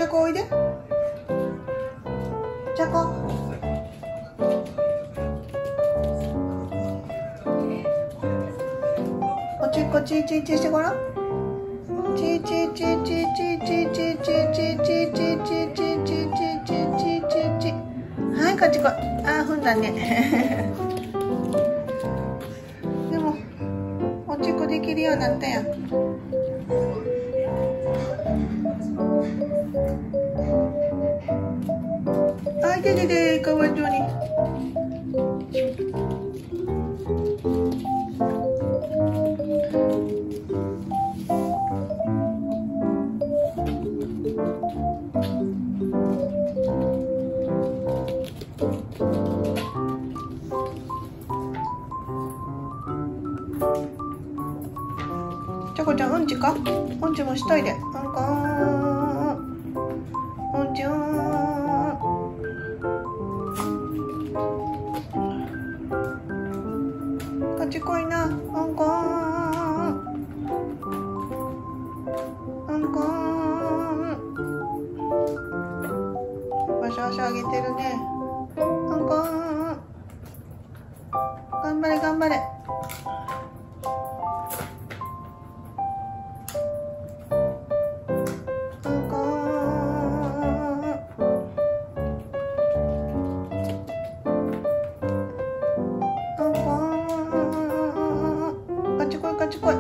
ゃこおいで。ちゃこ。こっちこっちチーチーしてごらん。チーチーチーチーチーチーチーチーチーチーチーチーチーチーチーチーチーチー。はい、こっちこい。あー、踏んだね。でもおちっこできるようになったやん。あいててて、かわいそうに。ちゃこちゃん、うんちか？うんちもしといで。うんこー。うんちー。こっちこいな。うんこー。うんこー。わしゃわしゃあげてるね。うんこー。頑張れ頑張れ。こっちこい。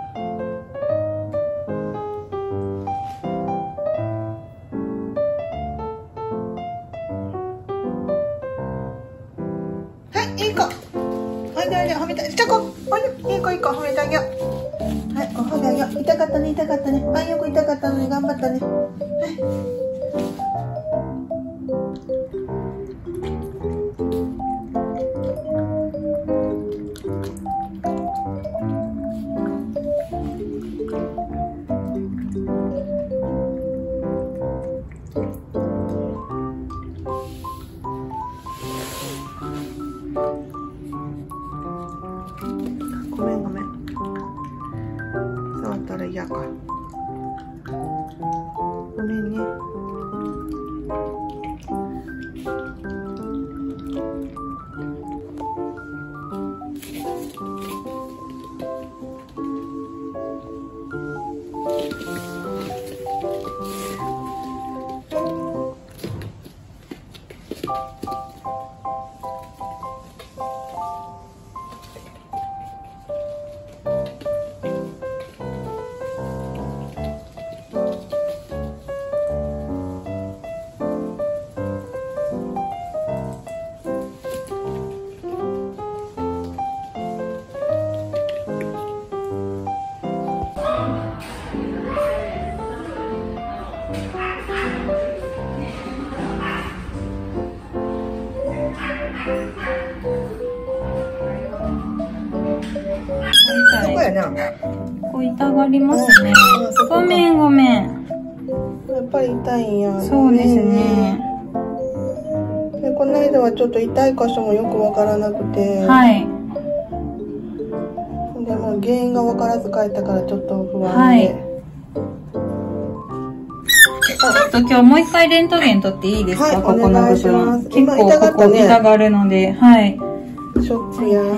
はい、いい子。おいでおいで、褒めて。ちゃこ、おいで。いい子いい子、褒めてあげよう。はい、お褒めあげよう。痛かったね、痛かったね。あ、よく痛かったのに頑張ったね。はい。ごめんごめん。触ったら嫌か。ごめんね。そこやな。 こう痛がりますね。ごめんごめん。 やっぱり痛いんや。 そうですね。 で、この間はちょっと痛い箇所もよくわからなくて。 はい。 でも原因がわからず帰ったからちょっと不安で。 はい。ちょっと今日もう一回レントゲン取っていいですか？ はい、 ここの部分。結構痛がったね。 痛がるので、はい。 ショックや。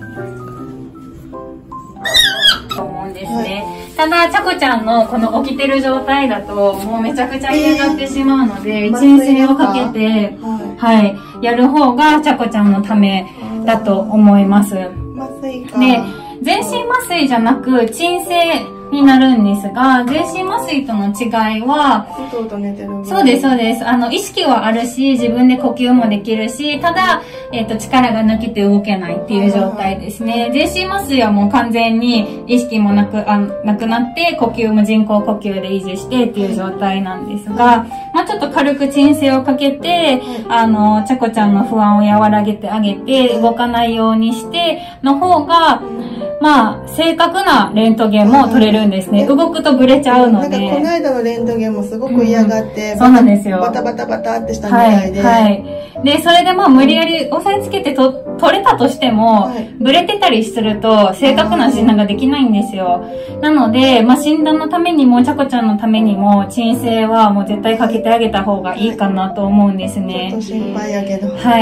と思うんですね。ただ、ちゃこちゃんのこの起きてる状態だと、もうめちゃくちゃ嫌がってしまうので、鎮静をかけて、はい、やる方がちゃこちゃんのためだと思います。で、全身麻酔じゃなく、鎮静になるんですが、全身麻酔との違いは、そうです、そうです。意識はあるし、自分で呼吸もできるし、ただ、力が抜けて動けないっていう状態ですね。全身麻酔はもう完全に意識もなくなって、呼吸も人工呼吸で維持してっていう状態なんですが、まあちょっと軽く鎮静をかけて、ちゃこちゃんの不安を和らげてあげて、動かないようにして、の方が、 まあ、正確なレントゲンも取れるんですね。動くとブレちゃうので。 なんかこの間のレントゲンもすごく嫌がって、 そうなんですよ。 バタバタバタってしたみたいで。 はい。で、それでまあ無理やり押さえつけて取れたとしても、ブレてたりすると正確な診断ができないんですよ。なので、まあ診断のためにも、ちゃこちゃんのためにも、鎮静はもう絶対かけてあげた方がいいかなと思うんですね。 ちょっと心配やけど。 はい。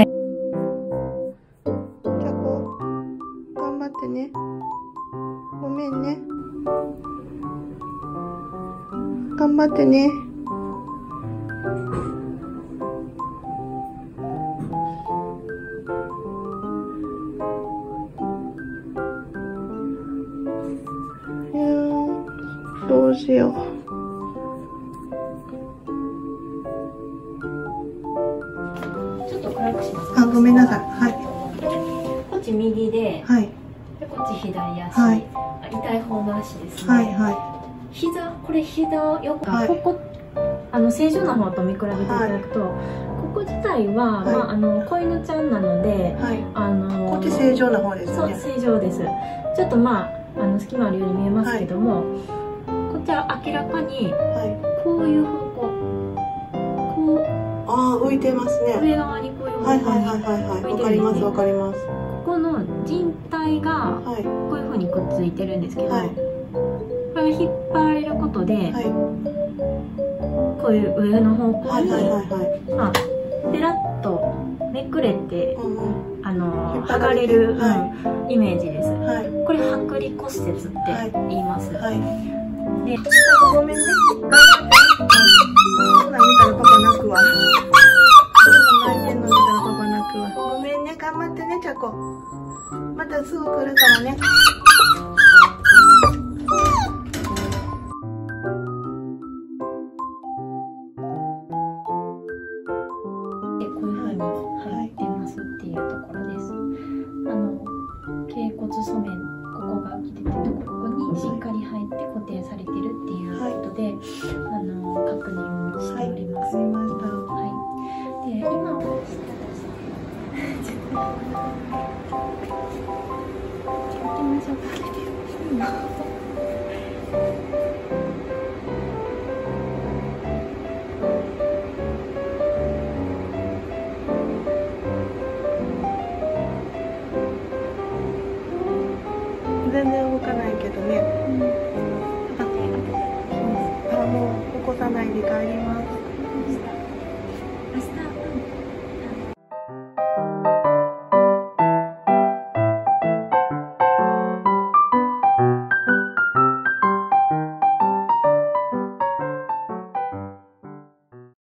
ちゃこ、頑張ってね。ごめんね。頑張ってね。どうしよう。 ちょっと暗くします。 あ、ごめんなさい。はい。 こっち右で、 はい。 でこっち左足。 はい。 痛い方の足ですね。 はいはい。 これ膝よく、 はい、 ここ正常な方と見比べていただくと、ここ自体は、まあ子犬ちゃんなので、 こっち正常な方ですね。 そう、正常です。ちょっとまあ隙間あるように見えますけども、こっちは明らかにこういう方向、こう浮いてますね。 上側にこういう方向にわかりますわかります。 ここの靭帯がこういう風にくっついてるんですけど、これが引っ張られることで、こういう上の方向にペラッとめくれて剥がれるイメージです。これ剥離骨折って言います。で、 ごめんね。そんなん見たらパパ泣くわ。泣いてんの見たらパパ泣くわ。ごめんね、頑張ってね、ちゃこ。またすぐ来るからね。 こういう風に入ってますっていうところです。脛骨素面、ここが来てて、ここにしっかり入って固定されてるっていうことで、確認をしております。はい。で、今は行きましょうか。 全然動かないけどね。もう起こさないで帰ります。